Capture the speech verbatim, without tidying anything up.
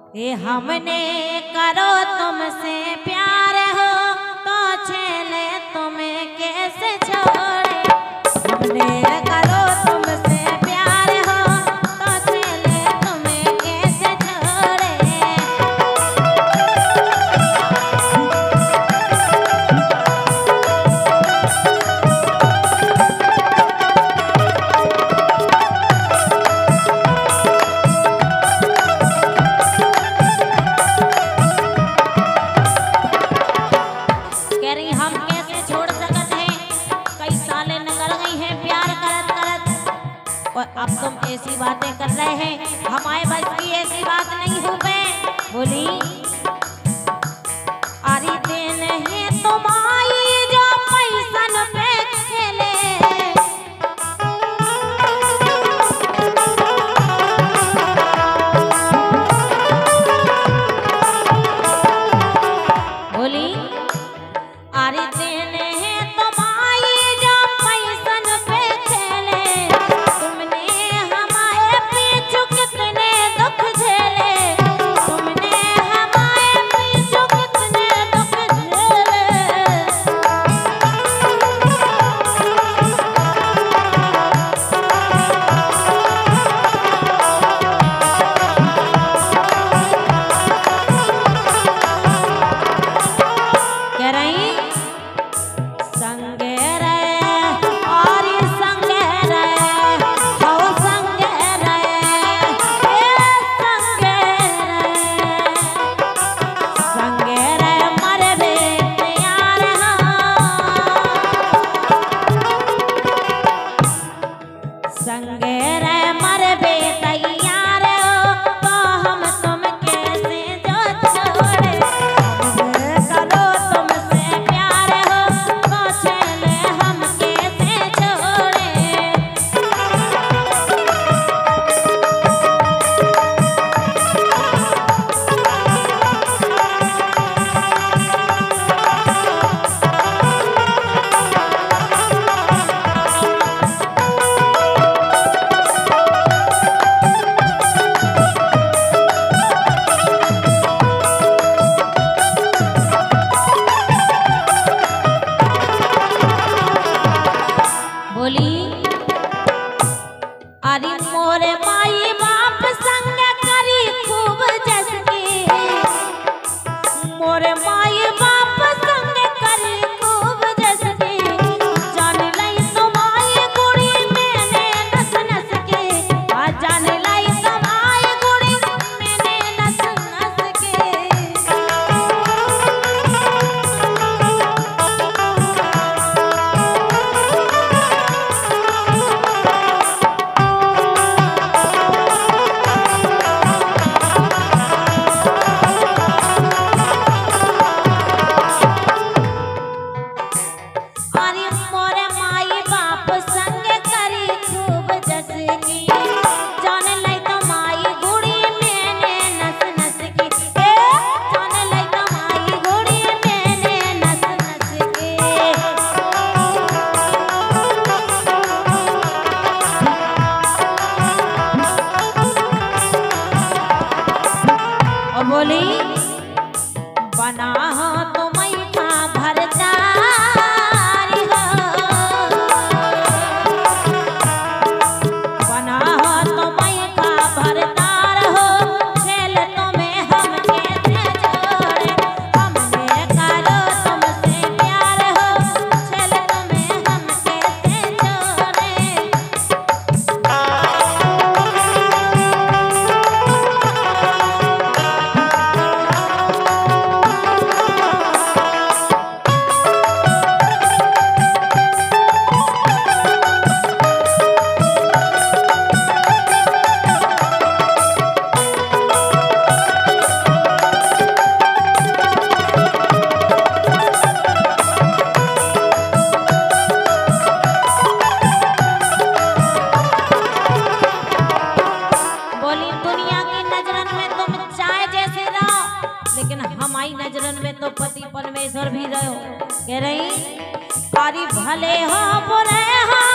ये हमने करो तुमसे प्यार हो तो चले तुम्हें कैसे छोड़े। हमने करो तुमसे प्यार हो तो चले तुम्हें कैसे छोड़े। हम कैसे छोड़ सकते हैं, कई साले निकल गई हैं प्यार करत करत और अब तुम ऐसी बातें कर रहे हैं। हमारे बस की ऐसी बात नहीं हो गए। बोली अरे दिन है तुम्हारी जो पैसन पे खेले। बोली अरे दिन है तुम्हारी जो पैसन पे खेले। तुमने हमारे पीछू कितने दुख झेले। तुमने हमारे पीछू कितने दुख झेले। कह रही संगे रहे और संगे रहे हो संगे रहे संगे रहे संगे रहे मर बे तैयार संगे रहे मर बे तैयार हो तो हम तुम कैसे जो छोड़े। करो तुमसे प्यार हो तो चले हम कैसे छोड़े। बोली अरे मोरे माई बाप संग करी खूब जसकी। मोरे माई बाप संग करी खूब जसकी। जान लाई तुम्हारी गुड़ी मैंने नस नस के। आ जान लाई तुम्हारी गुड़ी मैंने नस नस के। अरे मोरे माई बाप संग करी खूब जसकी। जान लाई तुम्हारी गुड़ी मैंने नस नस की। ए जान लाई तुम्हारी गुड़ी मैंने नस नस की। और बोली बना हो तुम्हें का भरदारी हो। बना हो तुम्हें का भरदार हो खेल तुम्हें हम कैसे छोड़े। हमने करो तुमसे प्यार हो खेल तुम्हें हम कैसे छोड़े। बोली दुनिया की नजरन में तुम चाहे जैसे रहो लेकिन हमारी नजरन में तो पति परमेश्वर भी रहो। कह रही अरे भले हो बुरे हो